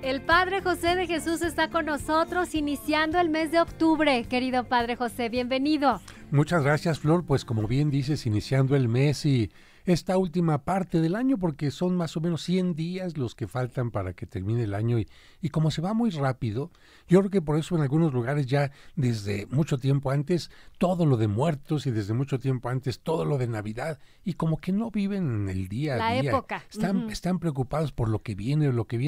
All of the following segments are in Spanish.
El Padre José de Jesús está con nosotros iniciando el mes de octubre. Querido Padre José, bienvenido. Muchas gracias, Flor. Pues como bien dices, iniciando el mes y esta última parte del año, porque son más o menos 100 días los que faltan para que termine el año y como se va muy rápido, yo creo que por eso en algunos lugares ya desde mucho tiempo antes todo lo de muertos y desde mucho tiempo antes todo lo de Navidad y como que no viven en el día a día. La época. Están preocupados por lo que viene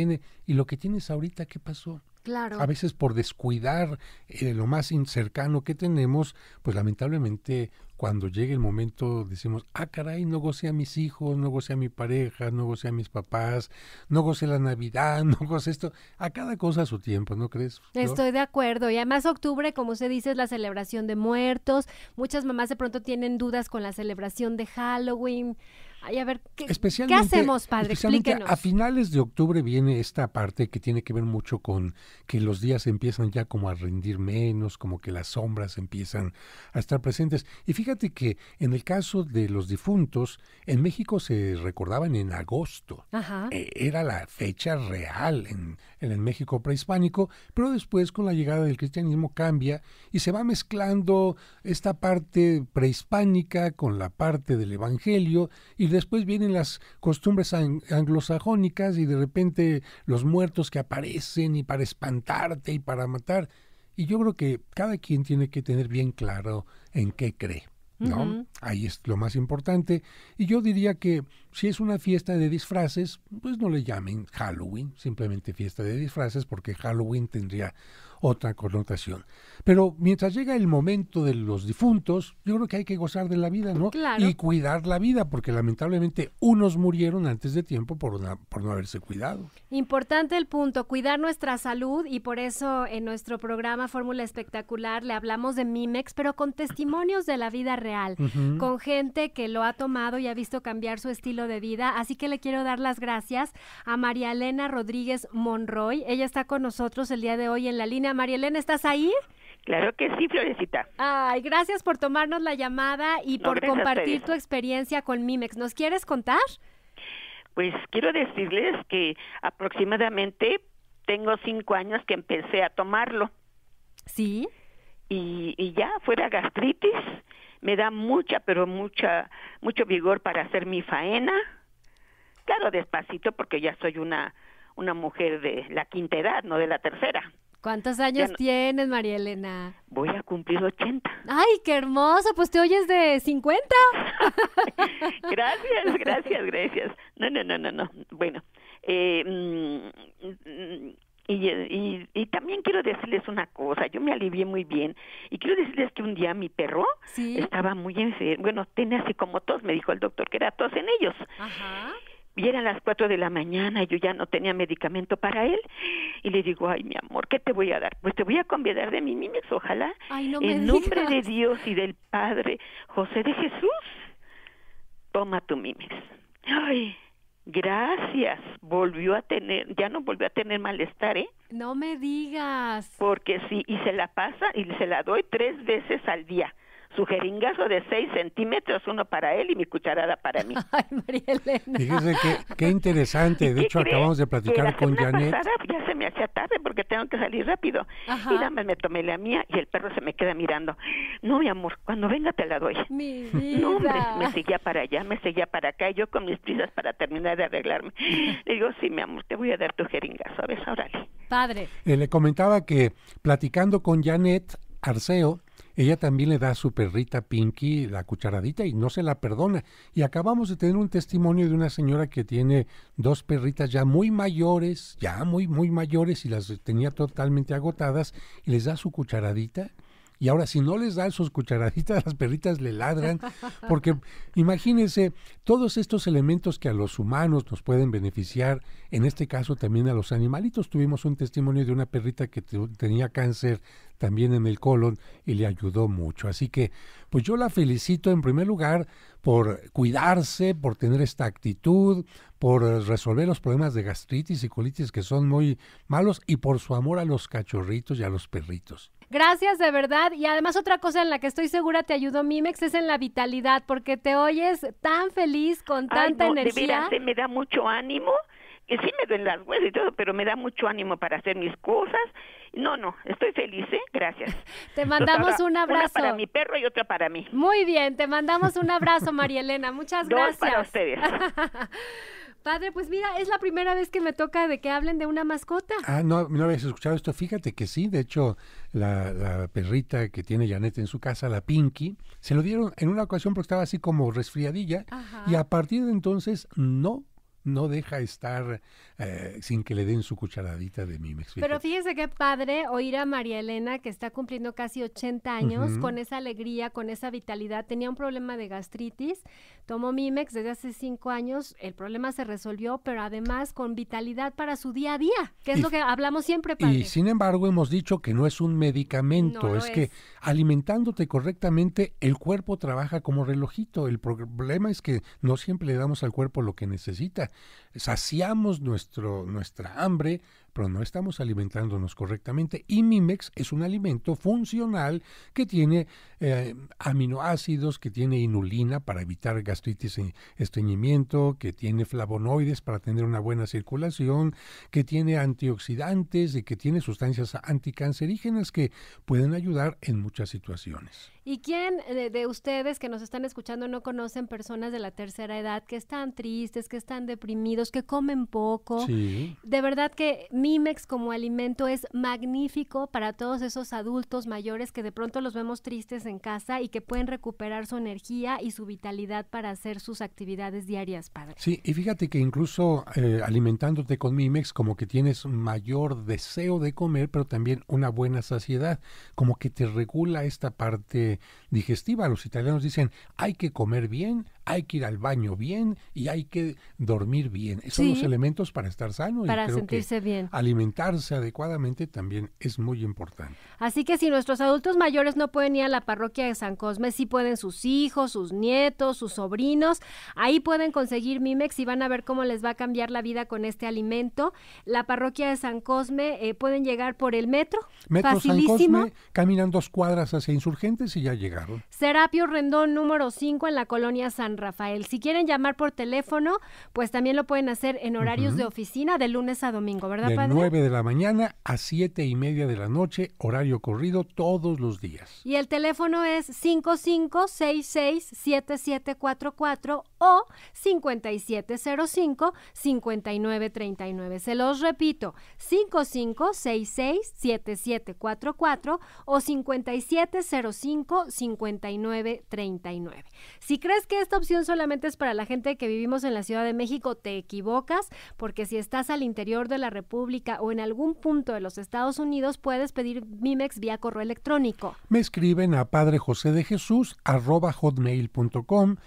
y lo que tienes ahorita, ¿qué pasó? Claro. A veces por descuidar lo más cercano que tenemos, pues lamentablemente cuando llegue el momento decimos, caray, no gocé a mis hijos, no gocé a mi pareja, no gocé a mis papás, no gocé la Navidad, no gocé esto. A cada cosa a su tiempo, ¿no crees, Flor? Estoy de acuerdo. Y además octubre, como usted dice, es la celebración de muertos. Muchas mamás de pronto tienen dudas con la celebración de Halloween. Ay, a ver, ¿qué hacemos, padre? Explíquenos. A finales de octubre viene esta parte que tiene que ver mucho con que los días empiezan ya como a rendir menos, como que las sombras empiezan a estar presentes. Y fíjate que en el caso de los difuntos, en México se recordaban en agosto. Ajá. Era la fecha real en el México prehispánico, pero después con la llegada del cristianismo cambia y se va mezclando esta parte prehispánica con la parte del evangelio y después vienen las costumbres anglosajónicas y de repente los muertos que aparecen y para espantarte y para matar. Y yo creo que cada quien tiene que tener bien claro en qué cree, ¿no? Uh-huh. Ahí es lo más importante. Y yo diría que si es una fiesta de disfraces, pues no le llamen Halloween, simplemente fiesta de disfraces, porque Halloween tendría otra connotación. Pero mientras llega el momento de los difuntos, yo creo que hay que gozar de la vida, ¿no? Claro. Y cuidar la vida, porque lamentablemente unos murieron antes de tiempo por no haberse cuidado. Importante el punto, cuidar nuestra salud, y por eso en nuestro programa Fórmula Espectacular le hablamos de Mimex, pero con testimonios de la vida real, Uh-huh. con gente que lo ha tomado y ha visto cambiar su estilo de vida. Así que le quiero dar las gracias a María Elena Rodríguez Monroy. Ella está con nosotros el día de hoy en la línea. María Elena, ¿estás ahí? Claro que sí, Florecita. Ay, gracias por tomarnos la llamada y por compartir tu experiencia con Mimex. ¿Nos quieres contar? Pues quiero decirles que aproximadamente tengo 5 años que empecé a tomarlo. Sí. Y ya fuera gastritis, me da mucho vigor para hacer mi faena. Claro, despacito, porque ya soy una mujer de la quinta edad, no de la tercera. ¿Cuántos años tienes, María Elena? Voy a cumplir 80. ¡Ay, qué hermoso! Pues te oyes de 50. Gracias. No. Bueno, y también quiero decirles una cosa. Yo me alivié muy bien. Y quiero decirles que un día mi perro estaba muy enfermo. Bueno, tenía así como tos. Me dijo el doctor que era tos en ellos. Ajá. Y eran las 4 de la mañana y yo ya no tenía medicamento para él. Y le digo, ay, mi amor, ¿qué te voy a dar? Pues te voy a convidar de mi Mimex, ojalá. Ay, no me en digas. nombre de Dios y del Padre José de Jesús, toma tu Mimex. Ay, gracias. Ya no volvió a tener malestar, ¿eh? No me digas. Porque sí, y se la pasa y se la doy 3 veces al día. Su jeringazo de 6 centímetros, uno para él y mi cucharada para mí. Ay, María Elena. Fíjese qué interesante. De hecho, acabamos de platicar con Janet. Pasada, ya se me hacía tarde porque tengo que salir rápido. Ajá. Y nada más me tomé la mía y el perro se me queda mirando. No, mi amor, cuando venga te la doy. Mi vida. No, hombre, me seguía para allá, me seguía para acá, y yo con mis prisas para terminar de arreglarme. Le digo, sí, mi amor, te voy a dar tu jeringazo. A ver, órale. Padre. Le comentaba que platicando con Janet Arceo, ella también le da a su perrita Pinky la cucharadita y no se la perdona. Y acabamos de tener un testimonio de una señora que tiene 2 perritas ya muy mayores, muy mayores, y las tenía totalmente agotadas, y les da su cucharadita. Y ahora, si no les dan sus cucharaditas, las perritas le ladran, porque imagínense, todos estos elementos que a los humanos nos pueden beneficiar, en este caso también a los animalitos. Tuvimos un testimonio de una perrita que tenía cáncer también en el colon y le ayudó mucho. Así que, pues yo la felicito en primer lugar por cuidarse, por tener esta actitud, por resolver los problemas de gastritis y colitis que son muy malos, y por su amor a los cachorritos y a los perritos. Gracias, de verdad. Y además otra cosa en la que estoy segura te ayudó Mimex es en la vitalidad, porque te oyes tan feliz, con tanta energía. De veras, me da mucho ánimo Y sí me duelen las huesos y todo, pero me da mucho ánimo para hacer mis cosas. No, estoy feliz, gracias. Te mandamos un abrazo. Una para mi perro y otra para mí. Muy bien, te mandamos un abrazo, María Elena. Muchas gracias. Dos para ustedes. Padre, pues mira, es la primera vez que me toca de que hablen de una mascota. No habías escuchado esto. Fíjate que sí, de hecho, la perrita que tiene Janet en su casa, la Pinky, se lo dieron en una ocasión porque estaba así como resfriadilla. Ajá. Y a partir de entonces no deja estar sin que le den su cucharadita de Mimex. Fíjate. Pero fíjese qué padre oír a María Elena, que está cumpliendo casi 80 años, con esa alegría, con esa vitalidad. Tenía un problema de gastritis, tomó Mimex desde hace 5 años, el problema se resolvió, pero además con vitalidad para su día a día, que es lo que hablamos siempre, padre. Y sin embargo hemos dicho que no es un medicamento, No es que alimentándote correctamente el cuerpo trabaja como relojito. El problema es que no siempre le damos al cuerpo lo que necesita. Saciamos nuestra hambre, pero no estamos alimentándonos correctamente. Y Mimex es un alimento funcional que tiene aminoácidos, que tiene inulina para evitar gastritis y estreñimiento, que tiene flavonoides para tener una buena circulación, que tiene antioxidantes y que tiene sustancias anticancerígenas que pueden ayudar en muchas situaciones. ¿Y quién de ustedes que nos están escuchando no conocen personas de la tercera edad que están tristes, que están deprimidos, que comen poco? Sí. De verdad que Mimex como alimento es magnífico para todos esos adultos mayores que de pronto los vemos tristes en casa y que pueden recuperar su energía y su vitalidad para hacer sus actividades diarias, padre. Sí, y fíjate que incluso alimentándote con Mimex como que tienes mayor deseo de comer, pero también una buena saciedad, como que te regula esta parte digestiva. Los italianos dicen, hay que comer bien, hay que ir al baño bien y hay que dormir bien. Esos son los elementos para estar sano. Para y creo sentirse que bien. Alimentarse adecuadamente también es muy importante. Así que si nuestros adultos mayores no pueden ir a la parroquia de San Cosme, sí pueden sus hijos, sus nietos, sus sobrinos. Ahí pueden conseguir Mimex y van a ver cómo les va a cambiar la vida con este alimento. La parroquia de San Cosme pueden llegar por el metro. Facilísimo. San Cosme, caminan 2 cuadras hacia Insurgentes y ya llegaron. Serapio Rendón número 5 en la colonia San Rafael. Si quieren llamar por teléfono, pues también lo pueden hacer en horarios de oficina de lunes a domingo, ¿verdad, de padre? 9 de la mañana a 7:30 de la noche, horario corrido todos los días. Y el teléfono es 5566-7744 o 5705-5939. Se los repito, 5566-7744 o 5705-5939. Si crees que esta opción solamente es para la gente que vivimos en la Ciudad de México, te equivocas, porque si estás al interior de la República o en algún punto de los Estados Unidos, puedes pedir Mimex vía correo electrónico. Me escriben a padrejosedejesus@hotmail.com,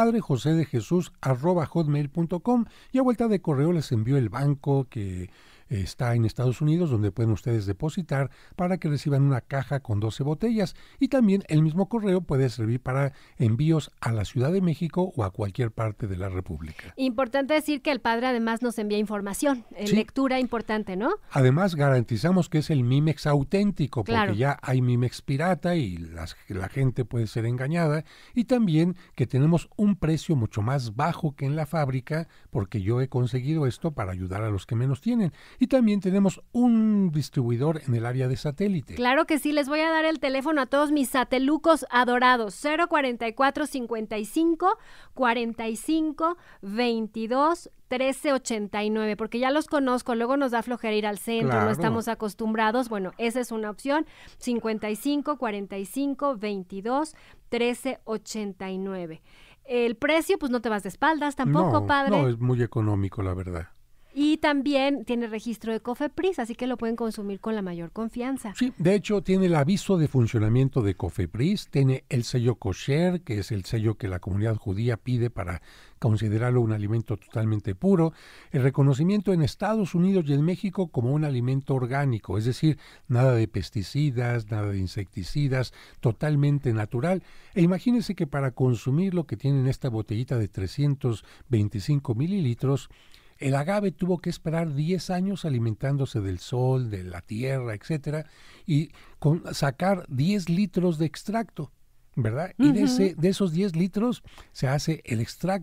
padrejosedejesus@hotmail.com, y a vuelta de correo les envío el banco que está en Estados Unidos, donde pueden ustedes depositar para que reciban una caja con 12 botellas. Y también el mismo correo puede servir para envíos a la Ciudad de México o a cualquier parte de la República. Importante decir que el padre además nos envía información, lectura importante, ¿no? Además garantizamos que es el Mimex auténtico, porque Claro. ya hay Mimex pirata y la gente puede ser engañada, y también que tenemos un precio mucho más bajo que en la fábrica, porque yo he conseguido esto para ayudar a los que menos tienen. Y también tenemos un distribuidor en el área de satélite. Claro que sí, les voy a dar el teléfono a todos mis satelucos adorados. 044 55 45 22 1389, porque ya los conozco, luego nos da flojera ir al centro, Claro. no estamos acostumbrados. Bueno, esa es una opción, 55 45 22 1389. El precio, pues no te vas de espaldas tampoco, padre. No, es muy económico, la verdad. Y también tiene registro de Cofepris, así que lo pueden consumir con la mayor confianza. Sí, de hecho tiene el aviso de funcionamiento de Cofepris, tiene el sello kosher, que es el sello que la comunidad judía pide para considerarlo un alimento totalmente puro, el reconocimiento en Estados Unidos y en México como un alimento orgánico, es decir, nada de pesticidas, nada de insecticidas, totalmente natural. E imagínense que para consumir lo que tiene en esta botellita de 325 mililitros, el agave tuvo que esperar 10 años alimentándose del sol, de la tierra, etcétera, y sacar 10 litros de extracto, ¿verdad? Y de esos 10 litros se hace el extracto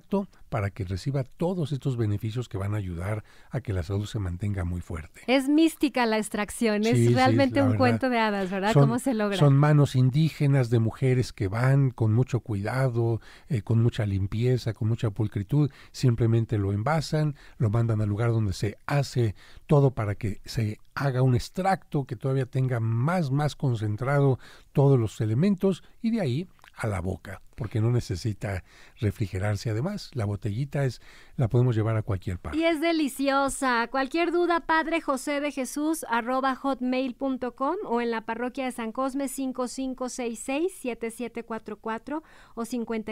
para que reciba todos estos beneficios que van a ayudar a que la salud se mantenga muy fuerte. Es mística la extracción, es realmente un cuento de hadas, ¿verdad? ¿Cómo se logra? Son manos indígenas de mujeres que van con mucho cuidado, con mucha limpieza, con mucha pulcritud, simplemente lo envasan, lo mandan al lugar donde se hace todo para que se haga un extracto que todavía tenga más concentrado todos los elementos y de ahí a la boca, porque no necesita refrigerarse. Además, la botellita la podemos llevar a cualquier parte. Y es deliciosa. Cualquier duda, padrejosedejesus@hotmail.com o en la parroquia de San Cosme 5566-7744 o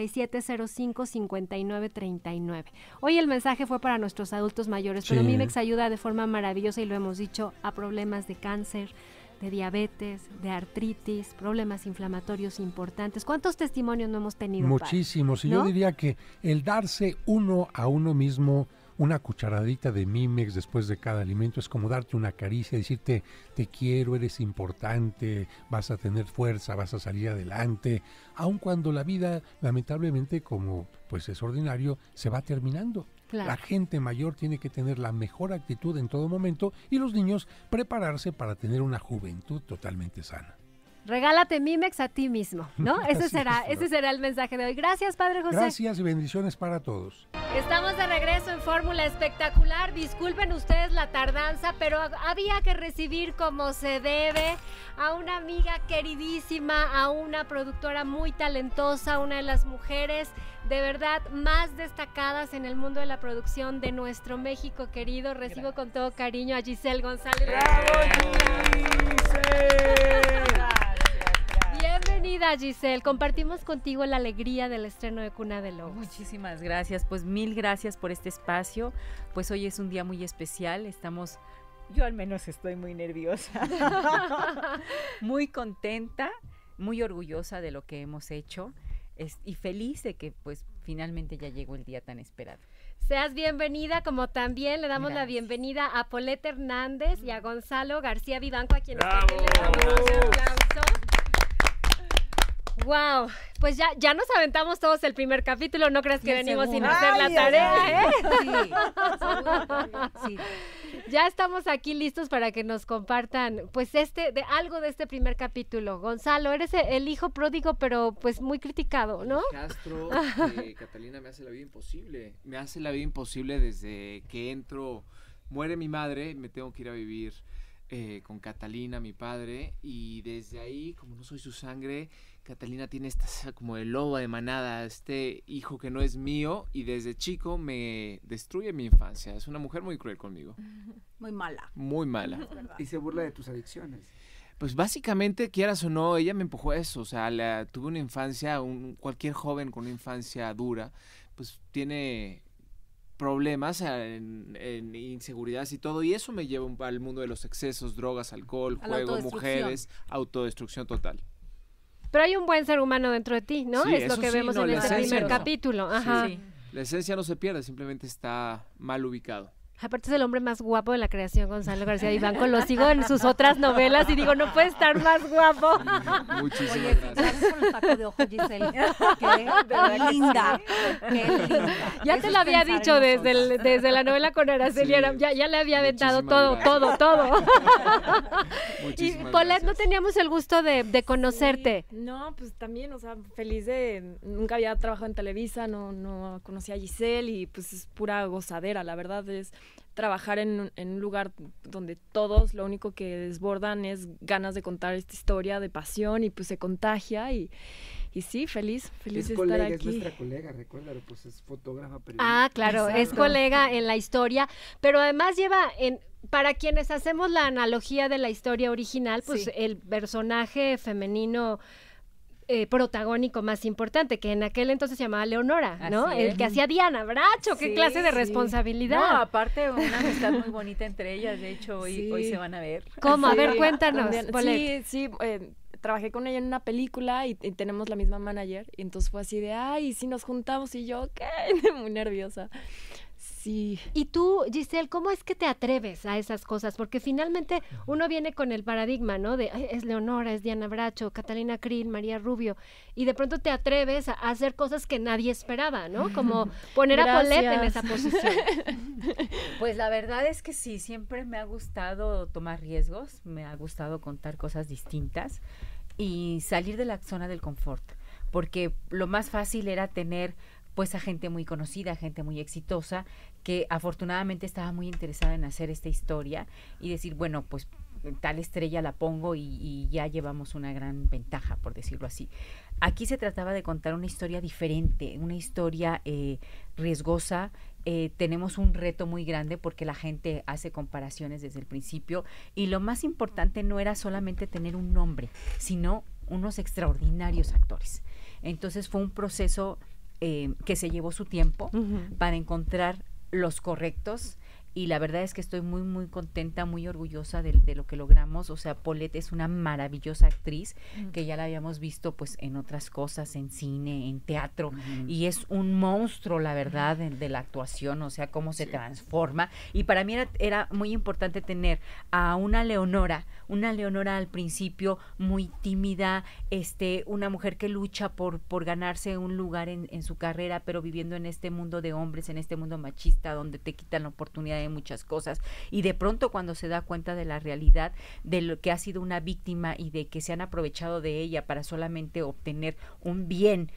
5705-5939. Hoy el mensaje fue para nuestros adultos mayores, pero Mimex ayuda de forma maravillosa, y lo hemos dicho, a problemas de cáncer, de diabetes, de artritis, problemas inflamatorios importantes. ¿Cuántos testimonios no hemos tenido? Muchísimos. Y ¿no? Yo diría que el darse uno a uno mismo una cucharadita de Mimex después de cada alimento es como darte una caricia, decirte te quiero, eres importante, vas a tener fuerza, vas a salir adelante, aun cuando la vida, lamentablemente, como pues es ordinario, se va terminando. Claro. La gente mayor tiene que tener la mejor actitud en todo momento y los niños prepararse para tener una juventud totalmente sana. Regálate Mimex a ti mismo, ¿no? Ese será el mensaje de hoy. Gracias, Padre José. Gracias y bendiciones para todos. Estamos de regreso en Fórmula Espectacular. Disculpen ustedes la tardanza, pero había que recibir como se debe a una amiga queridísima, a una productora muy talentosa, una de las mujeres de verdad más destacadas en el mundo de la producción de nuestro México querido. Recibo con todo cariño a Giselle González. ¡Bravo, Giselle! Bienvenida, Giselle. Compartimos contigo la alegría del estreno de Cuna de Lobos. Muchísimas gracias, pues mil gracias por este espacio. Pues hoy es un día muy especial, yo al menos estoy muy nerviosa, muy contenta, muy orgullosa de lo que hemos hecho y feliz de que pues finalmente ya llegó el día tan esperado. Seas bienvenida, como también le damos la bienvenida a Paulette Hernández y a Gonzalo García Vivanco, a quienes también le damos un aplauso. ¡Wow! Pues ya nos aventamos todos el primer capítulo, no creas que venimos sin hacer la tarea, ¿eh? Sí. Ya estamos aquí listos para que nos compartan, pues algo de este primer capítulo. Gonzalo, eres el hijo pródigo, pero pues muy criticado, ¿no? Castro, Catalina me hace la vida imposible. Me hace la vida imposible desde que entro, muere mi madre, me tengo que ir a vivir con Catalina, mi padre, y desde ahí, como no soy su sangre, Catalina tiene esta como de lobo de manada, este hijo que no es mío, y desde chico me destruye mi infancia. Es una mujer muy cruel conmigo. Muy mala. Muy mala. Y se burla de tus adicciones. Pues básicamente, quieras o no, ella me empujó a eso. O sea, tuve una infancia, cualquier joven con una infancia dura, pues tiene problemas en inseguridades y todo, y eso me lleva al mundo de los excesos, drogas, alcohol, juego, mujeres, autodestrucción total. Pero hay un buen ser humano dentro de ti, ¿no? Sí, es lo que vemos en este primer capítulo. Ajá. Sí. La esencia no se pierde, simplemente está mal ubicado. Aparte es el hombre más guapo de la creación, Gonzalo García Vivanco. Lo sigo en sus otras novelas y digo, no puede estar más guapo. Muchísimas gracias. Con el taco de ojo, Giselle. Qué linda. Qué linda. Ya te lo había dicho desde la novela con Araceli. Sí. Ya le había aventado todo. Y Paulette, no teníamos el gusto de conocerte. Sí. No, pues también, o sea, feliz nunca había trabajado en Televisa, no conocía a Giselle y pues es pura gozadera, la verdad es trabajar en un lugar donde todos lo único que desbordan es ganas de contar esta historia de pasión y pues se contagia y sí, feliz de estar aquí. Es nuestra colega, recuérdalo, pues es fotógrafa, periodista. Ah, claro, exacto. Es colega en la historia, pero además para quienes hacemos la analogía de la historia original, pues sí, el personaje femenino protagónico más importante, que en aquel entonces se llamaba Leonora, ¿no? El que hacía Diana Bracho, qué clase de responsabilidad. No, aparte una amistad muy bonita entre ellas, de hecho hoy se van a ver. ¿Cómo? A ver, cuéntanos. Sí, trabajé con ella en una película y tenemos la misma manager, y entonces fue así de, ay, si nos juntamos, y yo, ¿qué? Muy nerviosa. Sí. Y tú, Giselle, ¿cómo es que te atreves a esas cosas? Porque finalmente uno viene con el paradigma, ¿no? De es Leonora, es Diana Bracho, Catalina Krill, María Rubio, y de pronto te atreves a hacer cosas que nadie esperaba, ¿no? Como poner a Paulette en esa posición. Pues la verdad es que sí, siempre me ha gustado tomar riesgos, me ha gustado contar cosas distintas y salir de la zona del confort, porque lo más fácil era tener pues a gente muy conocida, gente muy exitosa, que afortunadamente estaba muy interesada en hacer esta historia y decir, bueno, pues tal estrella la pongo y ya llevamos una gran ventaja, por decirlo así. Aquí se trataba de contar una historia diferente, una historia riesgosa. Tenemos un reto muy grande porque la gente hace comparaciones desde el principio y lo más importante no era solamente tener un nombre, sino unos extraordinarios actores. Entonces fue un proceso que se llevó su tiempo para encontrar los correctos y la verdad es que estoy muy muy contenta, muy orgullosa de lo que logramos. O sea, Paulette es una maravillosa actriz que ya la habíamos visto pues en otras cosas, en cine, en teatro y es un monstruo la verdad de la actuación, o sea, cómo se transforma y para mí era muy importante tener a una Leonora al principio muy tímida, una mujer que lucha por ganarse un lugar en su carrera, pero viviendo en este mundo de hombres, en este mundo machista donde te quitan la oportunidad de muchas cosas y de pronto cuando se da cuenta de la realidad de lo que ha sido una víctima y de que se han aprovechado de ella para solamente obtener un bien,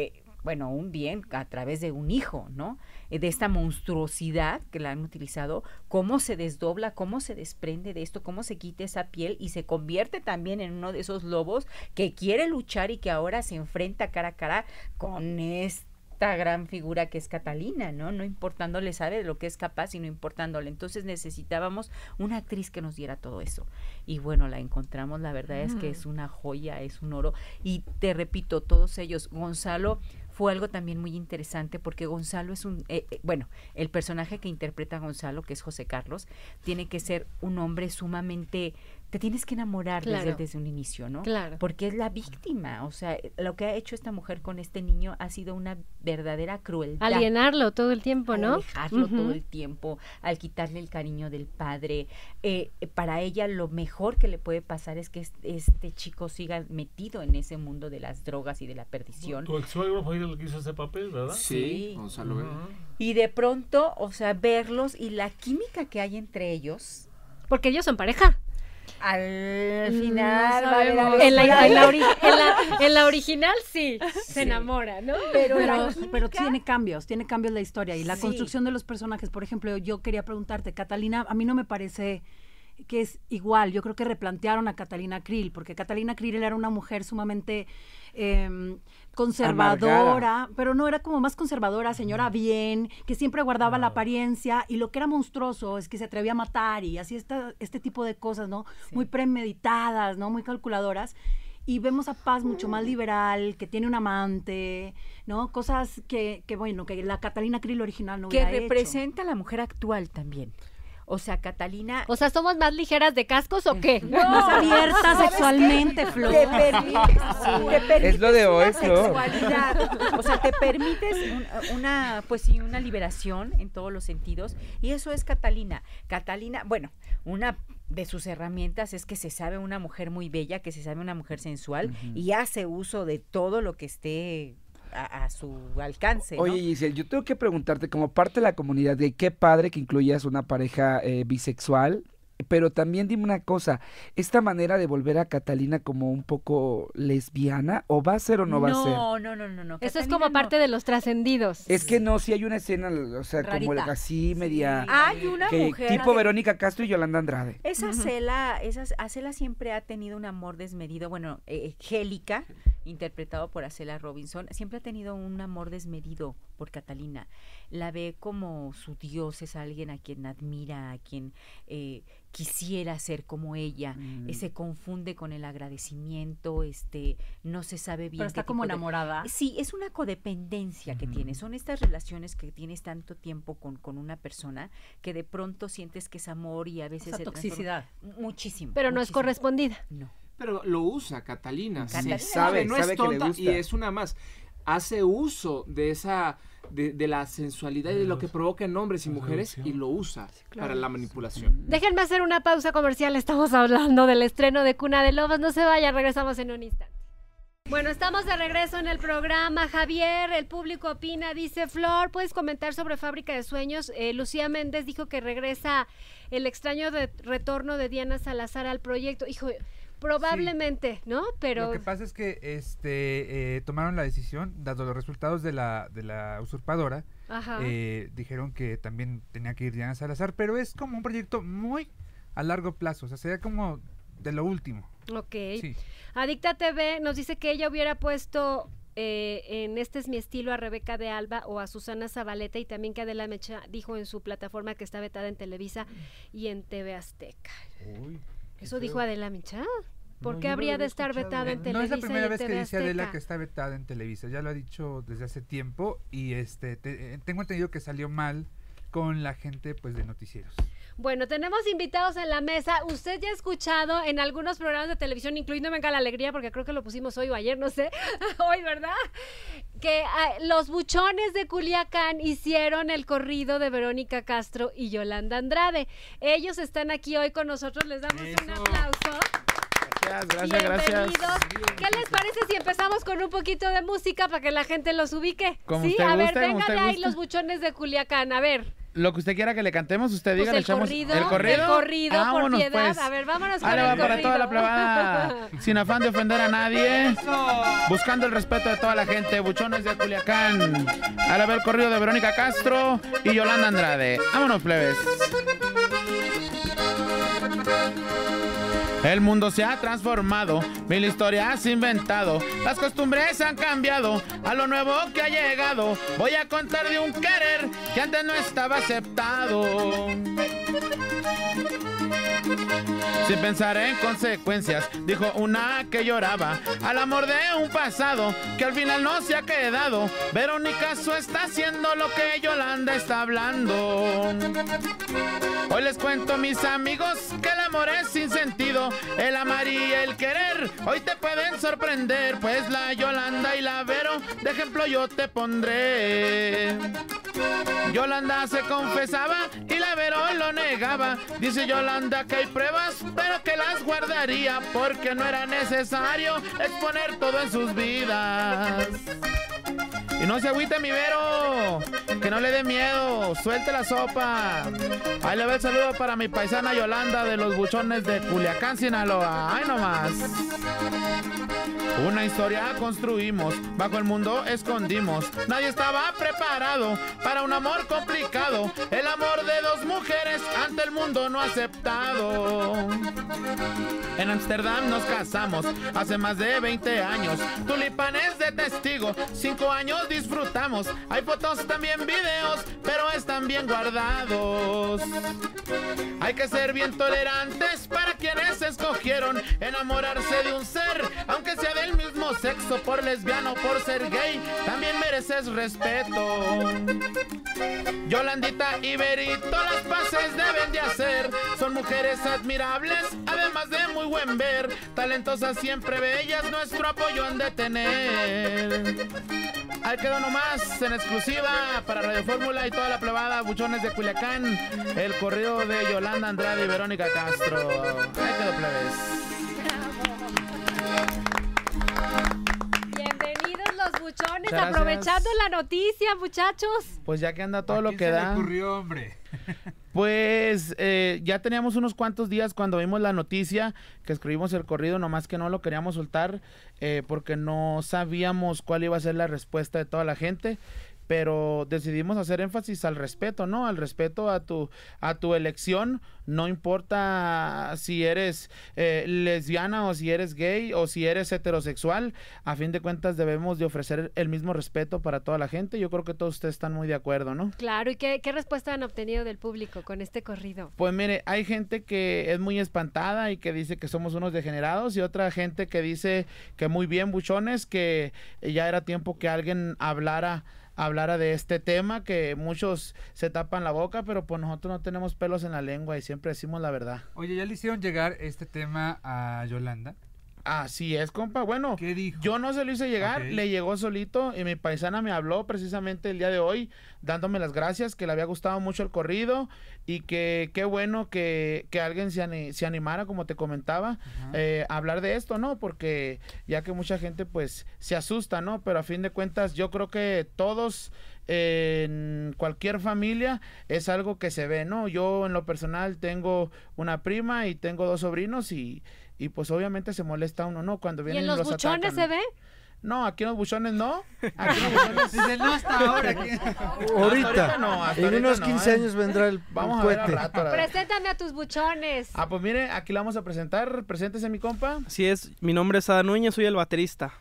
un bien a través de un hijo, ¿no? De esta monstruosidad que la han utilizado, cómo se desdobla, cómo se desprende de esto, cómo se quita esa piel y se convierte también en uno de esos lobos que quiere luchar y que ahora se enfrenta cara a cara con esta gran figura que es Catalina, ¿no? Importándole, sabe de lo que es capaz y no importándole. Entonces necesitábamos una actriz que nos diera todo eso. Y bueno, la encontramos, la verdad es que es una joya, es un oro. Y te repito, todos ellos, Gonzalo fue algo también muy interesante porque Gonzalo es el personaje que interpreta a Gonzalo, que es José Carlos, tiene que ser un hombre sumamente, te tienes que enamorar desde un inicio, ¿no? Claro. Porque es la víctima, o sea, lo que ha hecho esta mujer con este niño ha sido una verdadera crueldad. Alienarlo todo el tiempo, ¿no? Alejarlo todo el tiempo, al quitarle el cariño del padre. Para ella lo mejor que le puede pasar es que este chico siga metido en ese mundo de las drogas y de la perdición. Tu ex-suegro fue el que hizo ese papel, ¿verdad? Sí, Gonzalo Vega. Y de pronto, o sea, verlos y la química que hay entre ellos. Porque ellos son pareja. Al final, en la original sí, se enamora, ¿no? Pero tiene cambios la historia y la construcción de los personajes. Por ejemplo, yo quería preguntarte, Catalina, a mí no me parece que es igual. Yo creo que replantearon a Catalina Krill, porque Catalina Krill era una mujer sumamente conservadora, amargada. Pero no era como más conservadora, señora bien, que siempre guardaba la apariencia, y lo que era monstruoso es que se atrevía a matar y así este tipo de cosas, ¿no? Sí. Muy premeditadas, ¿no? Muy calculadoras. Y vemos a Paz mucho más liberal, que tiene un amante, ¿no? Cosas que la Catalina Krill original no hubiera hecho. Que representa a la mujer actual también. O sea, Catalina... O sea, ¿somos más ligeras de cascos o qué? No, más abiertas sexualmente, Flor. Te permites es lo de hoy, Flor. O sea, te permites una liberación en todos los sentidos. Y eso es Catalina. Catalina, bueno, una de sus herramientas es que se sabe una mujer muy bella, que se sabe una mujer sensual, y hace uso de todo lo que esté a su alcance, ¿no? Oye, Giselle, yo tengo que preguntarte, como parte de la comunidad, de qué padre que incluyas una pareja bisexual, pero también dime una cosa, ¿esta manera de volver a Catalina como un poco lesbiana, o va a ser o no va a ser? No. Eso Catalina es como parte de los trascendidos. Es que no, si hay una escena, o sea, rarita, como así media... Hay una mujer... Tipo Verónica Castro y Yolanda Andrade. Acela siempre ha tenido un amor desmedido, bueno, Gélica, interpretado por Acela Robinson, siempre ha tenido un amor desmedido por Catalina. La ve como su dios, es alguien a quien admira, a quien quisiera ser como ella, se confunde con el agradecimiento, no se sabe bien. Pero está como enamorada. Sí, es una codependencia que tiene, son estas relaciones que tienes tanto tiempo con una persona que de pronto sientes que es amor y a veces esa toxicidad. Muchísimo. Pero no es correspondida. No. Pero lo usa Catalina. Sabe no es que tonta le gusta. y es una más. hace uso de esa de la sensualidad y de lo que provoca en hombres y mujeres y lo usa para la manipulación. Déjenme hacer una pausa comercial. Estamos hablando del estreno de Cuna de Lobos. No se vaya, regresamos en un instante. Bueno, estamos de regreso en el programa. Javier, el público opina, dice Flor, ¿puedes comentar sobre Fábrica de Sueños? Lucía Méndez dijo que regresa el extraño retorno de Diana Salazar al proyecto. Hijo, probablemente, sí, ¿no? Pero lo que pasa es que tomaron la decisión, dado los resultados de la usurpadora, dijeron que también tenía que ir Diana Salazar, pero es como un proyecto muy a largo plazo, o sea, sería como de lo último. Ok. Sí. Adicta TV nos dice que ella hubiera puesto en Este es mi estilo a Rebeca de Alba o a Susana Zabaleta, y también que Adela Mecha dijo en su plataforma que está vetada en Televisa y en TV Azteca. Uy, ¿eso dijo Adela Mecha? ¿Por qué habría de estar vetada en Televisa? No es la primera vez que dice Azteca? Adela que está vetada en Televisa, ya lo ha dicho desde hace tiempo, y tengo entendido que salió mal con la gente pues de noticieros. Bueno, tenemos invitados en la mesa. Usted ya ha escuchado en algunos programas de televisión, incluyendo Venga la Alegría, porque creo que lo pusimos hoy o ayer, no sé, hoy, ¿verdad? Que los buchones de Culiacán hicieron el corrido de Verónica Castro y Yolanda Andrade. Ellos están aquí hoy con nosotros, les damos un aplauso. Gracias. ¿Qué les parece si empezamos con un poquito de música para que la gente los ubique? Como ¿sí? usted A ver, guste, véngale ahí los buchones de Culiacán, a ver. Lo que usted quiera que le cantemos, usted diga, pues le echamos ¿El corrido vámonos, por piedad? Pues. A ver, vámonos con el va corrido. Para toda la plebada, sin afán de ofender a nadie, buscando el respeto de toda la gente, buchones de Culiacán. A la vez el corrido de Verónica Castro y Yolanda Andrade. Vámonos, plebes. El mundo se ha transformado, mil historias has inventado, las costumbres han cambiado, a lo nuevo que ha llegado, voy a contar de un querer que antes no estaba aceptado. Sin pensar en consecuencias, dijo una que lloraba al amor de un pasado que al final no se ha quedado. Verónica Su está haciendo lo que Yolanda está hablando. Hoy les cuento, mis amigos, que el amor es sin sentido, el amar y el querer hoy te pueden sorprender, pues la Yolanda y la Vero de ejemplo yo te pondré. Yolanda se confesaba y la Vero lo negaba, dice Yolanda que hay pruebas pero que las guardaría porque no era necesario exponer todo en sus vidas. Y no se agüite mi Vero, que no le dé miedo, suelte la sopa. Ahí le va el saludo para mi paisana Yolanda de los buchones de Culiacán, Sinaloa. ¡Ay, nomás! Una historia construimos, bajo el mundo escondimos. Nadie estaba preparado para un amor complicado. El amor de dos mujeres ante el mundo no aceptado. En Ámsterdam nos casamos hace más de 20 años. Tulipanes de testigo, 5 años disfrutamos. Hay fotos, también videos, pero están bien guardados. Hay que ser bien tolerantes para quienes escogieron enamorarse de un ser, aunque sea del mismo sexo, por lesbiano, por ser gay, también mereces respeto. Yolandita y Verito las paces deben de hacer, son mujeres admirables, además de muy buen ver, talentosas siempre bellas, nuestro apoyo han de tener. Ahí quedó nomás en exclusiva para Radio Fórmula y toda la plebada, buchones de Culiacán, el corrido de Yolanda Andrade y Verónica Castro. Ahí quedó, plebes. Bienvenidos los buchones, Muchas aprovechando la noticia, muchachos. Pues ya que anda todo lo que ¿A quién se da. le ocurrió, hombre? Pues ya teníamos unos cuantos días cuando vimos la noticia que escribimos el corrido, nomás que no lo queríamos soltar porque no sabíamos cuál iba a ser la respuesta de toda la gente. Pero decidimos hacer énfasis al respeto, ¿no? Al respeto a tu elección, no importa si eres lesbiana o si eres gay o si eres heterosexual, a fin de cuentas debemos de ofrecer el mismo respeto para toda la gente. Yo creo que todos ustedes están muy de acuerdo, ¿no? Claro, ¿y qué respuesta han obtenido del público con este corrido? Pues mire, hay gente que es muy espantada y que dice que somos unos degenerados y otra gente que dice que muy bien, buchones, que ya era tiempo que alguien hablara de este tema, que muchos se tapan la boca, pero pues nosotros no tenemos pelos en la lengua y siempre decimos la verdad. Oye, ¿ya le hicieron llegar este tema a Yolanda? Así es, compa. Bueno, ¿qué dijo? Yo no se lo hice llegar, le llegó solito y mi paisana me habló precisamente el día de hoy dándome las gracias, que le había gustado mucho el corrido y que qué bueno que alguien se animara, como te comentaba, a hablar de esto, ¿no? Porque ya que mucha gente pues se asusta, ¿no? Pero a fin de cuentas yo creo que todos en cualquier familia es algo que se ve, ¿no? Yo en lo personal tengo una prima y tengo 2 sobrinos y pues obviamente se molesta uno, ¿no? Cuando vienen ¿Y en los buchones se ve? No, aquí en los buchones no. Aquí en los buchones dice, no hasta ahora. Ahorita no, en unos 15 años vendrá el vamos cohete. A ver al rato. Preséntame a tus buchones. Pues mire, aquí la vamos a presentar. Preséntese, mi compa. Así es, mi nombre es Ada Núñez, soy el baterista.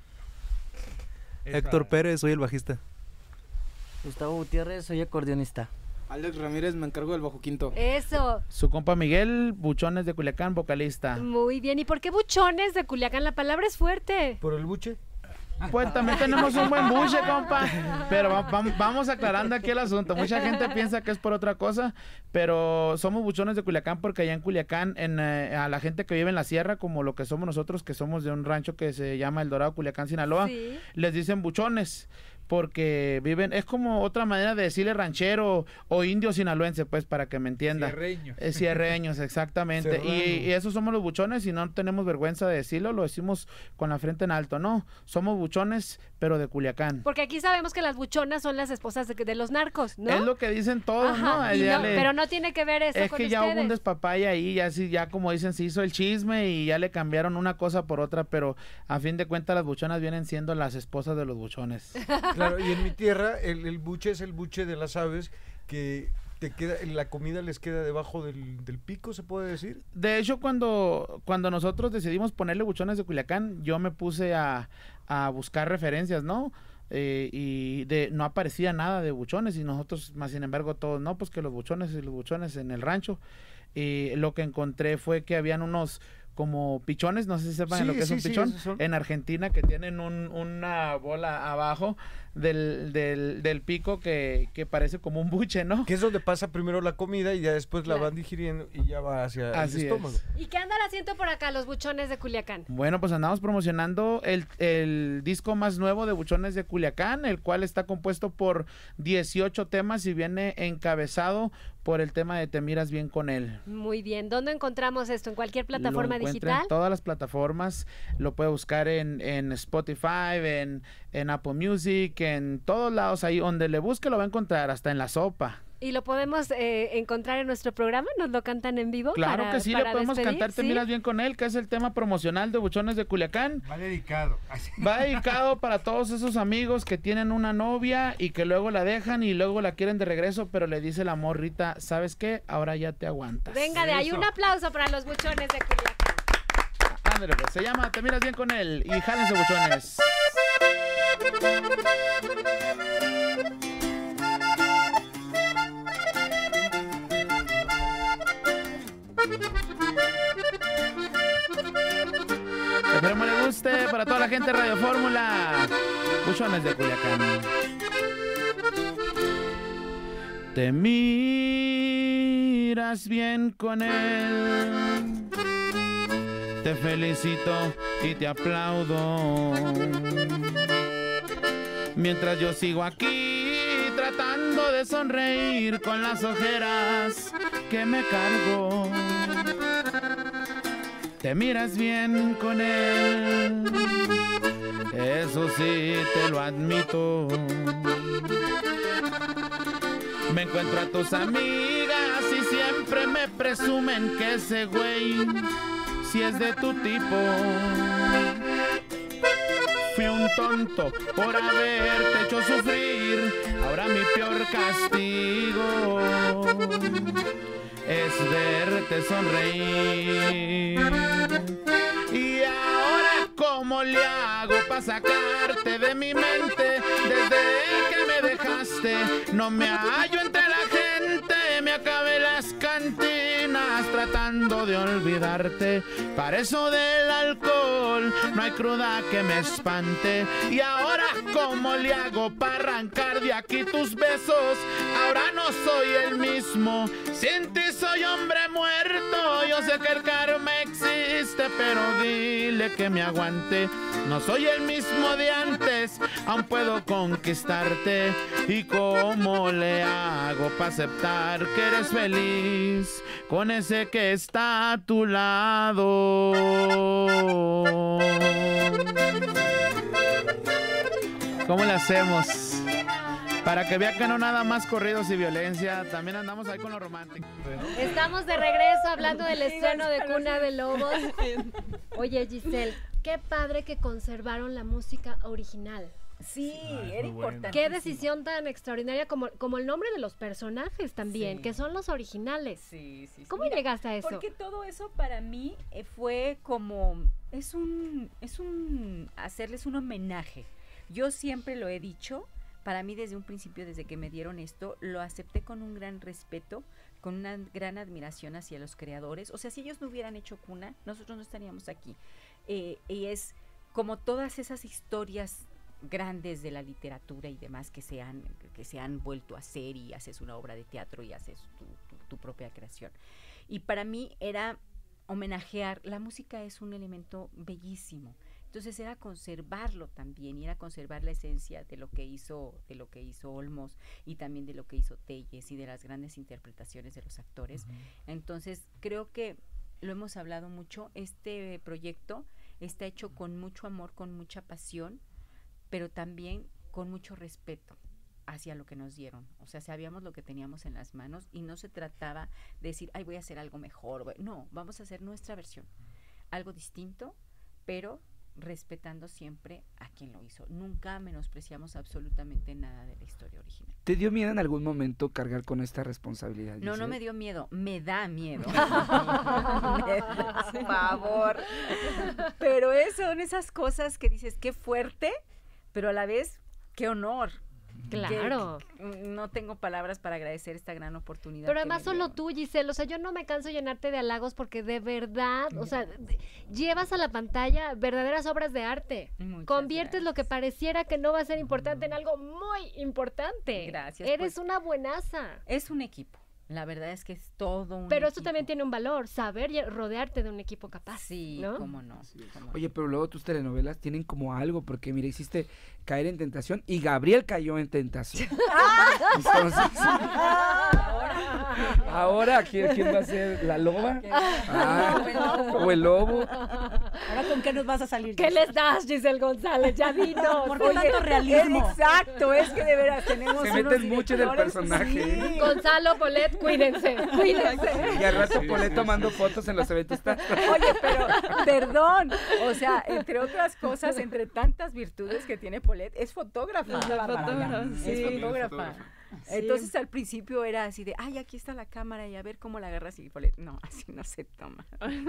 Héctor Pérez, soy el bajista. Gustavo Gutiérrez, soy acordeonista. Alex Ramírez, me encargo del bajo quinto. Eso. Su compa Miguel, Buchones de Culiacán, vocalista. Muy bien, ¿y por qué Buchones de Culiacán? La palabra es fuerte. ¿Por el buche? Pues también tenemos un buen buche, compa. Pero vamos aclarando aquí el asunto. Mucha gente piensa que es por otra cosa, pero somos buchones de Culiacán porque allá en Culiacán, a la gente que vive en la sierra, como lo que somos nosotros, que somos de un rancho que se llama El Dorado, Culiacán, Sinaloa, sí, les dicen buchones. Porque viven, es como otra manera de decirle ranchero o indio sinaloense, pues, para que me entienda. Cierreños. Cierreños, exactamente. Y esos somos los buchones y no tenemos vergüenza de decirlo, lo decimos con la frente en alto, ¿no? Somos buchones, pero de Culiacán. Porque aquí sabemos que las buchonas son las esposas de los narcos, ¿no? Es lo que dicen todos, ¿no? Pero no tiene que ver eso con ustedes. Es que ya hubo un despapalle ahí, ya como dicen, se hizo el chisme y ya le cambiaron una cosa por otra, pero a fin de cuentas las buchonas vienen siendo las esposas de los buchones. Claro, y en mi tierra el buche es el buche de las aves que la comida les queda debajo del pico, ¿se puede decir? De hecho, cuando nosotros decidimos ponerle buchones de Culiacán, yo me puse a buscar referencias, ¿no? Y no aparecía nada de buchones y nosotros, más sin embargo, todos, no, pues que los buchones en el rancho. Y lo que encontré fue que habían unos como pichones, no sé si sepan lo que es un pichón, en Argentina, que tienen una bola abajo del pico que parece como un buche, ¿no? Que es donde pasa primero la comida y ya después la van digiriendo y ya va hacia el estómago. ¿Y qué andan haciendo por acá los buchones de Culiacán? Bueno, pues andamos promocionando el disco más nuevo de Buchones de Culiacán, el cual está compuesto por 18 temas y viene encabezado por el tema de Te miras bien con él. Muy bien. ¿Dónde encontramos esto? ¿En cualquier plataforma digital? En todas las plataformas. Lo puede buscar en Spotify, en Apple Music, en todos lados. Ahí donde le busque lo va a encontrar, hasta en la sopa. ¿Y lo podemos encontrar en nuestro programa? ¿Nos lo cantan en vivo? Claro que sí, lo podemos cantar. Te miras bien con él, que es el tema promocional de Buchones de Culiacán. Va dedicado. Va dedicado para todos esos amigos que tienen una novia y que luego la dejan y luego la quieren de regreso, pero le dice la morrita, ¿sabes qué? Ahora ya te aguantas. Venga, de ahí un aplauso para los Buchones de Culiacán. Ándale, pues, se llama Te miras bien con él y jálense, buchones. Esperemos le guste para toda la gente de Radio Fórmula. Buchones de Culiacán. Te miras bien con él. Te felicito y te aplaudo. Mientras yo sigo aquí tratando de sonreír con las ojeras que me cargo. Te miras bien con él, eso sí te lo admito. Me encuentro a tus amigas y siempre me presumen que ese güey si es de tu tipo. Fui un tonto por haberte hecho sufrir, ahora mi peor castigo es verte sonreír. Y ahora, ¿cómo le hago para sacarte de mi mente? Desde que me dejaste, no me hallo entre la gente. Me acabé las cantinas tratando de olvidarte. Para eso del alcohol no hay cruda que me espante. Y ahora, ¿cómo le hago para arrancar de aquí tus besos? Ahora no soy el mismo, sin ti soy hombre muerto. Yo sé que el karma existe, fuerte, pero dile que me aguante. No soy el mismo de antes, aún puedo conquistarte. ¿Y cómo le hago para aceptar que eres feliz con ese que está a tu lado? ¿Cómo le hacemos? Para que vea que no nada más corridos y violencia, también andamos ahí con lo romántico. Estamos de regreso hablando del estreno de Cuna de Lobos. Oye, Giselle, qué padre que conservaron la música original. Sí, era importante. Qué decisión tan extraordinaria como el nombre de los personajes también, Sí. que son los originales. Sí. ¿Cómo Mira, llegaste a eso? Porque todo eso para mí fue como, es un hacerles un homenaje. Yo siempre lo he dicho, para mí desde un principio, desde que me dieron esto, lo acepté con un gran respeto, con una gran admiración hacia los creadores. O sea, si ellos no hubieran hecho Cuna, nosotros no estaríamos aquí. Y es como todas esas historias grandes de la literatura y demás que se han vuelto a hacer, y haces una obra de teatro y haces tu propia creación. Y para mí era homenajear, la música es un elemento bellísimo. Entonces era conservarlo también, y era conservar la esencia de lo que hizo Olmos, y también de lo que hizo Telles, y de las grandes interpretaciones de los actores. Entonces creo que lo hemos hablado mucho, este proyecto está hecho con mucho amor, con mucha pasión, pero también con mucho respeto hacia lo que nos dieron. O sea, sabíamos lo que teníamos en las manos, y no se trataba de decir, ay, voy a hacer algo mejor. No, vamos a hacer nuestra versión, algo distinto, pero respetando siempre a quien lo hizo. Nunca menospreciamos absolutamente nada de la historia original. ¿Te dio miedo en algún momento cargar con esta responsabilidad? No, Giselle? no me dio miedo, me da miedo. Por favor. Pero son esas cosas que dices, qué fuerte, pero a la vez, qué honor. Claro. No tengo palabras para agradecer esta gran oportunidad. Pero además solo tú, Giselle, o sea, yo no me canso de llenarte de halagos, porque de verdad, o sea, llevas a la pantalla verdaderas obras de arte. Conviertes lo que pareciera que no va a ser importante en algo muy importante. Gracias. Eres una buenaza. Es un equipo. La verdad es que es todo un Pero equipo. esto también tiene un valor, saber rodearte de un equipo capaz. Sí, ¿no? cómo no. Oye, pero luego tus telenovelas tienen como algo, porque mira, hiciste Caer en Tentación, y Gabriel cayó en tentación. Entonces, ahora, ¿quién va a ser? ¿La loba? ¿O el lobo? ¿Ahora con qué nos vas a salir? ¿Qué les das, Giselle González? Ya vino. ¿Por qué tanto realismo? Exacto, es que de veras tenemos Se meten mucho en el personaje. Sí. Gonzalo, Polet, cuídense. Y al rato Polet tomando fotos en los eventos. Oye, pero, perdón, o sea, entre otras cosas, entre tantas virtudes que tiene Polet, es fotógrafa. Es fotógrafa. Entonces al principio era así de, ay, aquí está la cámara y a ver cómo la agarras, y Polet, no, así no se toma.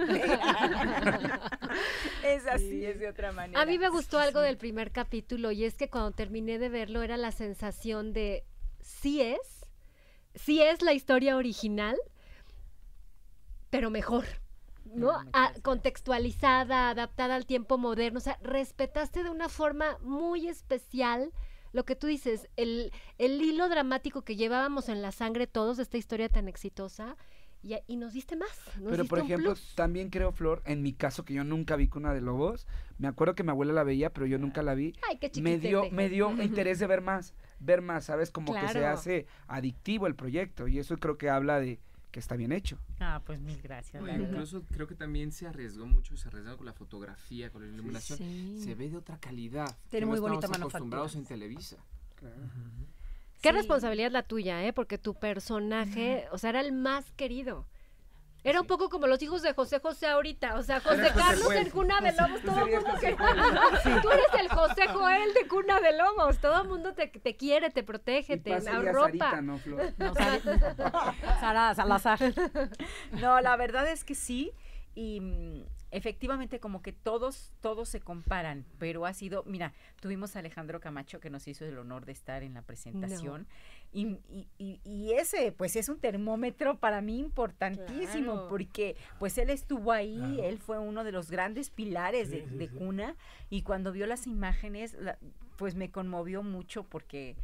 Es así, es de otra manera. A mí me gustó algo del primer capítulo, y es que cuando terminé de verlo era la sensación de sí es la historia original, pero mejor, ¿no? Contextualizada, adaptada al tiempo moderno. O sea, respetaste de una forma muy especial lo que tú dices, el hilo dramático que llevábamos en la sangre todos de esta historia tan exitosa, y nos diste más. Pero por ejemplo, también creo, Flor, en mi caso, que yo nunca vi Cuna de Lobos, me acuerdo que mi abuela la veía, pero yo nunca la vi. Ay, qué me chiquitete. dio interés de ver más, ¿sabes? Como que se hace adictivo el proyecto, y eso creo que habla de que está bien hecho. Pues mil gracias. Bueno, incluso creo que también se arriesgó con la fotografía, con la iluminación. Sí. Se ve de otra calidad. Tiene que muy no bonita estamos manufactura. acostumbrados en Televisa. Claro. Qué responsabilidad la tuya, porque tu personaje, o sea, era el más querido. Era un poco como los hijos de José José ahorita, o sea, José Carlos en Cuna de Lobos, todo el mundo tú eres el José Joel de Cuna de Lobos, todo el mundo te quiere, te protege, te arropa. Sarita, ¿no, Flor? No, Sara Salazar. No, la verdad es que sí, y efectivamente como que todos se comparan, pero ha sido, mira, tuvimos a Alejandro Camacho, que nos hizo el honor de estar en la presentación, y ese pues es un termómetro para mí importantísimo, claro, porque pues él estuvo ahí, él fue uno de los grandes pilares de Cuna, y cuando vio las imágenes pues me conmovió mucho, porque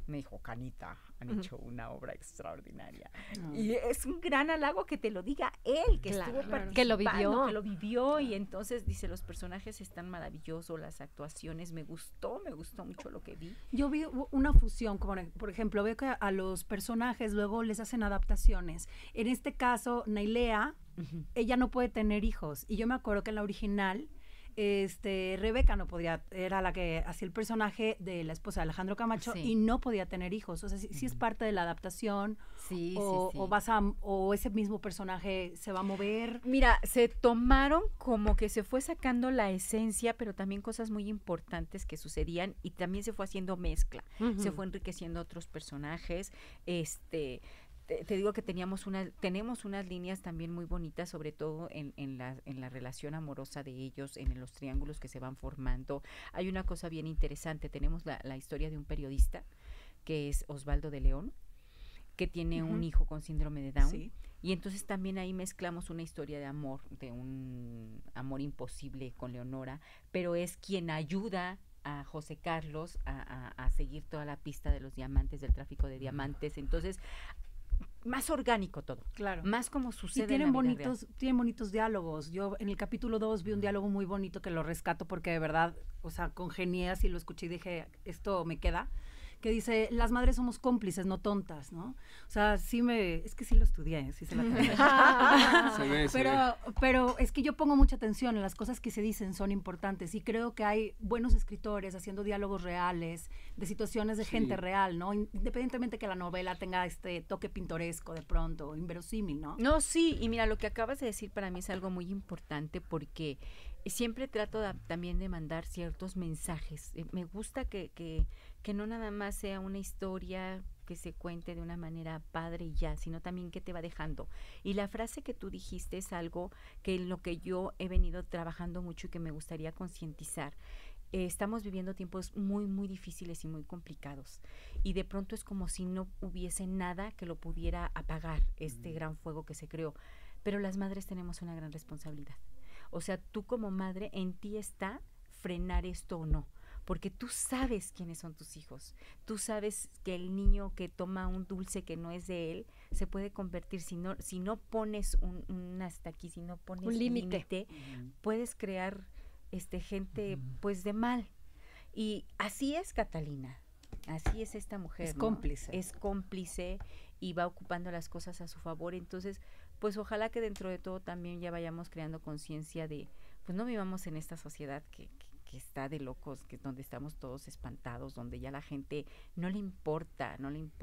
Me dijo, Canita, han hecho una obra extraordinaria. Y es un gran halago que te lo diga él, que estuvo participando, que lo vivió. Y entonces dice, los personajes están maravillosos, las actuaciones, me gustó mucho lo que vi. Yo vi una fusión, como por ejemplo, veo que a los personajes luego les hacen adaptaciones. En este caso, Nailea, ella no puede tener hijos. Y yo me acuerdo que en la original, Rebeca no podía, era la que hacía el personaje de la esposa de Alejandro Camacho y no podía tener hijos. O sea, sí es parte de la adaptación. O ese mismo personaje se va a mover. Mira, se tomaron como que se fue sacando la esencia, pero también cosas muy importantes que sucedían y también se fue haciendo mezcla. Se fue enriqueciendo otros personajes. Te digo que tenemos unas líneas también muy bonitas, sobre todo en la relación amorosa de ellos, en los triángulos que se van formando. Hay una cosa bien interesante, tenemos la historia de un periodista, que es Osvaldo de León, que tiene un hijo con síndrome de Down, y entonces también ahí mezclamos una historia de amor, de un amor imposible con Leonora, pero es quien ayuda a José Carlos a seguir toda la pista de los diamantes, del tráfico de diamantes. Entonces, más orgánico todo, más como sucede. Y tienen bonitos diálogos. Yo en el capítulo 2 vi un diálogo muy bonito que lo rescato porque de verdad, o sea, congenié, así lo escuché y dije, esto me queda, que dice, las madres somos cómplices, no tontas, ¿no? O sea, es que sí lo estudié, sí se la tengo. Pero es que yo pongo mucha atención en las cosas que se dicen, son importantes, y creo que hay buenos escritores haciendo diálogos reales, de situaciones de gente real, ¿no? Independientemente que la novela tenga este toque pintoresco de pronto, inverosímil, ¿no? No, sí, y mira, lo que acabas de decir para mí es algo muy importante porque siempre trato también de mandar ciertos mensajes. Me gusta que no nada más sea una historia que se cuente de una manera padre y ya, sino también que te va dejando. Y la frase que tú dijiste es algo que en lo que yo he venido trabajando mucho y que me gustaría concientizar. Estamos viviendo tiempos muy, muy difíciles y muy complicados. Y de pronto es como si no hubiese nada que lo pudiera apagar, este gran fuego que se creó. Pero las madres tenemos una gran responsabilidad. O sea, tú como madre, en ti está frenar esto o no, porque tú sabes quiénes son tus hijos, tú sabes que el niño que toma un dulce que no es de él, se puede convertir, si no pones un hasta aquí, si no pones un límite, puedes crear gente pues de mal. Y así es Catalina, así es esta mujer. Es cómplice y va ocupando las cosas a su favor. Entonces, pues ojalá que dentro de todo también ya vayamos creando conciencia de, pues no vivamos en esta sociedad que está de locos, que donde estamos todos espantados, donde ya la gente no le importan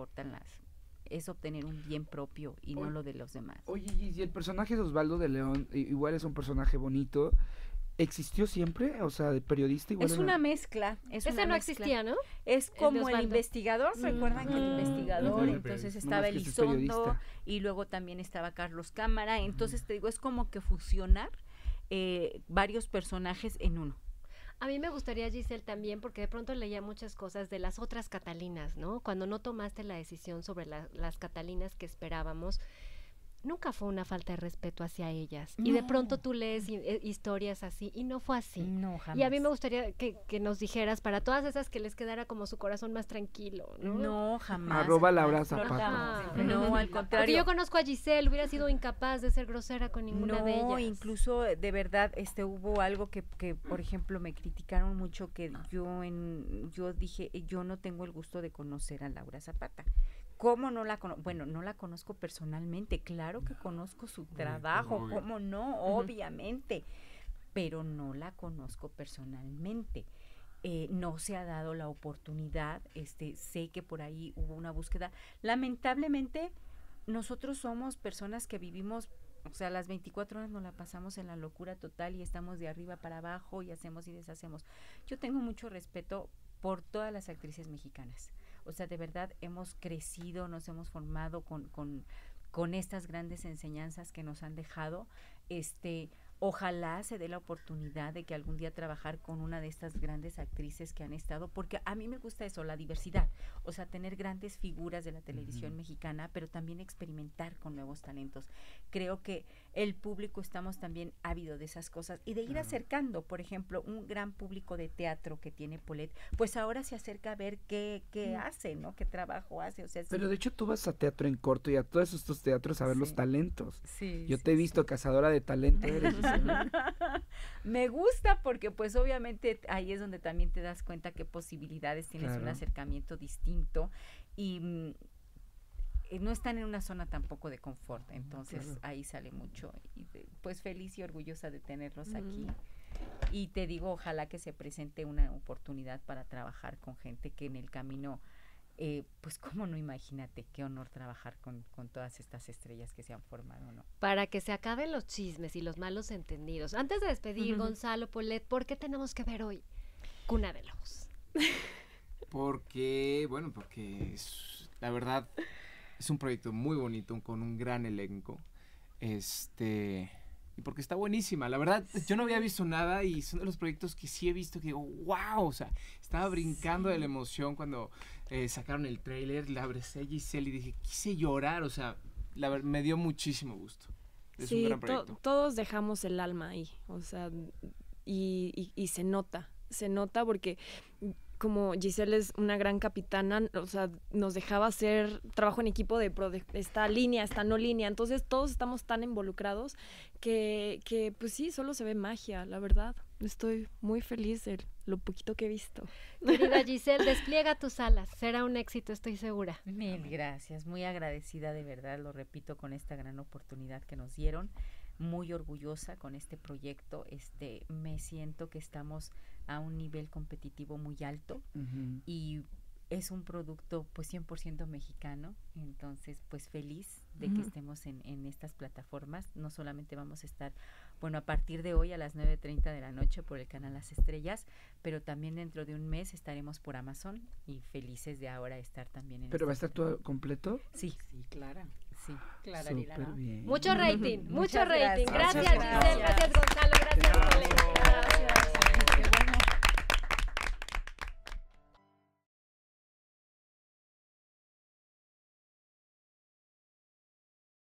es obtener un bien propio y no lo de los demás. Oye, y el personaje de Osvaldo de León, igual es un personaje bonito, ¿existió siempre? O sea, de periodista igual. Es una mezcla. Ese no existía, ¿no? Es como el investigador, ¿recuerdan que el investigador? Entonces estaba Elizondo y luego también estaba Carlos Cámara. Entonces te digo, es como que fusionar varios personajes en uno. A mí me gustaría, Giselle, también, porque de pronto leía muchas cosas de las otras Catalinas, ¿no? Cuando no tomaste la decisión sobre las Catalinas que esperábamos, nunca fue una falta de respeto hacia ellas. No. Y de pronto tú lees historias así, y no fue así. No, jamás. Y a mí me gustaría que nos dijeras, para todas esas, que les quedara como su corazón más tranquilo, ¿no? No, jamás. @Laura Zapata. No, al contrario. Porque yo conozco a Giselle, hubiera sido incapaz de ser grosera con ninguna de ellas. No, incluso, de verdad, hubo algo que, por ejemplo, me criticaron mucho, que yo dije, yo no tengo el gusto de conocer a Laura Zapata. ¿Cómo no la conozco? Bueno, no la conozco personalmente, claro que conozco su trabajo, ¿cómo no? Obviamente, pero no la conozco personalmente. No se ha dado la oportunidad, sé que por ahí hubo una búsqueda. Lamentablemente, nosotros somos personas que vivimos, o sea, las 24 horas nos la pasamos en la locura total y estamos de arriba para abajo y hacemos y deshacemos. Yo tengo mucho respeto por todas las actrices mexicanas. O sea, de verdad hemos crecido, nos hemos formado con estas grandes enseñanzas que nos han dejado. Ojalá se dé la oportunidad de que algún día trabajar con una de estas grandes actrices que han estado, porque a mí me gusta eso, la diversidad, o sea, tener grandes figuras de la televisión mexicana, pero también experimentar con nuevos talentos. Creo que el público estamos también ávido de esas cosas y de ir acercando, por ejemplo, un gran público de teatro que tiene Paulette, pues ahora se acerca a ver qué hace, ¿no? Qué trabajo hace, o sea, pero de hecho tú vas a Teatro en Corto y a todos estos teatros a ver los talentos. Sí, yo te he visto cazadora de talento eres. Me gusta porque pues obviamente ahí es donde también te das cuenta qué posibilidades tienes, un acercamiento distinto y no están en una zona tampoco de confort, entonces ahí sale mucho y pues feliz y orgullosa de tenerlos aquí y te digo, ojalá que se presente una oportunidad para trabajar con gente que en el camino, pues cómo no, imagínate, qué honor trabajar con todas estas estrellas que se han formado, ¿no? Para que se acaben los chismes y los malos entendidos. Antes de despedir, Gonzalo, Paulette, ¿por qué tenemos que ver hoy Cuna de Lobos? Porque la verdad es un proyecto muy bonito, con un gran elenco, y porque está buenísima, la verdad, yo no había visto nada y son de los proyectos que sí he visto que digo, wow, o sea, estaba brincando de la emoción cuando sacaron el tráiler, la abracé a Giselle y dije, quise llorar, o sea, me dio muchísimo gusto. Es un gran proyecto. Todos dejamos el alma ahí, o sea, y se nota porque como Giselle es una gran capitana, o sea, nos dejaba hacer trabajo en equipo de esta línea, esta no línea, entonces todos estamos tan involucrados que pues sí, solo se ve magia, la verdad. Estoy muy feliz de lo poquito que he visto. Querida Giselle, despliega tus alas, será un éxito, estoy segura. Mil gracias, muy agradecida de verdad, lo repito, con esta gran oportunidad que nos dieron. Muy orgullosa con este proyecto, me siento que estamos a un nivel competitivo muy alto y es un producto pues 100% mexicano, entonces pues feliz de que estemos en estas plataformas. No solamente vamos a estar, bueno, a partir de hoy a las 9:30 de la noche por el canal Las Estrellas, pero también dentro de un mes estaremos por Amazon y felices de ahora estar también en ¿Pero va a estar todo completo? Sí, Clara. Sí, Clara. Súper bien. Mucho rating, mucho rating. Gracias, Giselle, gracias, Gonzalo, gracias, Paulette.